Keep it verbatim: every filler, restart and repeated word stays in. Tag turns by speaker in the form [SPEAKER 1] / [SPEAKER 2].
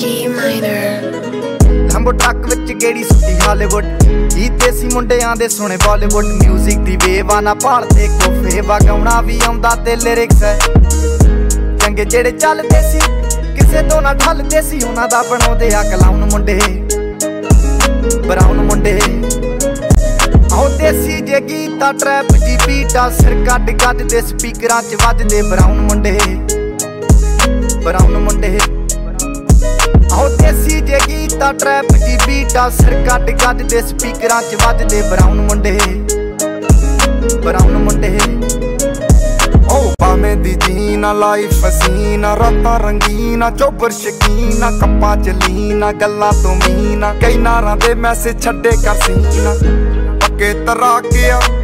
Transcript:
[SPEAKER 1] ਲੰਬੋ truck ਵਿੱਚ ਗੇੜੀ ਸੁੱਟੀ Hollywood ਹੀ ਦੇਸੀ ਮੁੰਡਿਆਂ ਦੇ ਸੁਣੇ ਬਾਲੀਵੁੱਡ ਮਿਊਜ਼ਿਕ ਦੀ ਵੇਵ ਆ ਨਾ ਭਾਲਦੇ ਕੋਫੇ ਵਗਾਉਣਾ ਵੀ ਆਉਂਦਾ ਤੇ ਲਿਰਿਕਸ ਹੈ ਚੰਗੇ ਜਿਹੜੇ ਚੱਲਦੇ ਸੀ ਕਿਸੇ ਤੋਂ ਨਾ ਢਲਦੇ ਸੀ ਉਹਨਾਂ ਦਾ ਬਣਾਉਂਦੇ ਆ ਕਲਾਉਨ ਮੁੰਡੇ ਬਰਾਉਨ ਮੁੰਡੇ ਆਹ ਦੇਸੀ ਜੇ ਗੀਤਾ ਟਰੈਪ ਜੀ ਬੀਟਾ ਸਿਰ ਕੱਢ ਕੱਢ ਦੇ ਸਪੀਕਰਾਂ 'ਚ ਵੱਜਦੇ ਬਰਾਉਨ ਮੁੰਡੇ ਬਰਾਉਨ ਮੁੰਡੇ ਆਹ ਦੇਸੀ ਜੇ ਗੀਤਾ ਟਰੈਪ ਜੀ ਬੀਟਾ ਸਿਰ ਕੱਢ ਕੱਢ ਦੇ ਸਪੀਕਰਾਂ 'ਚ ਵੱਜਦੇ ਬਰਾਉਨ ਮੁੰਡੇ ਬਰਾਉਨ ਮੁੰਡੇ
[SPEAKER 2] ਓ ਭਾਵੇਂ ਦੀ ਜੀਨਾ ਲਾਈਫ ਹਸੀਨਾ ਰਾਤਾਂ ਰੰਗੀਨਾ ਚੋਬਰ ਸ਼ਕੀਨਾ ਕੱਪਾਂ ਚ ਲੀਨਾ ਗੱਲਾਂ ਤੋਂ ਮੀਨਾ ਕਈ ਨਾਰਾਂ ਦੇ ਮੈਸੇਜ ਛੱਡੇ ਕਰ ਸੀਨਾ ਪੱਕੇ ਤਰਾ ਗਿਆ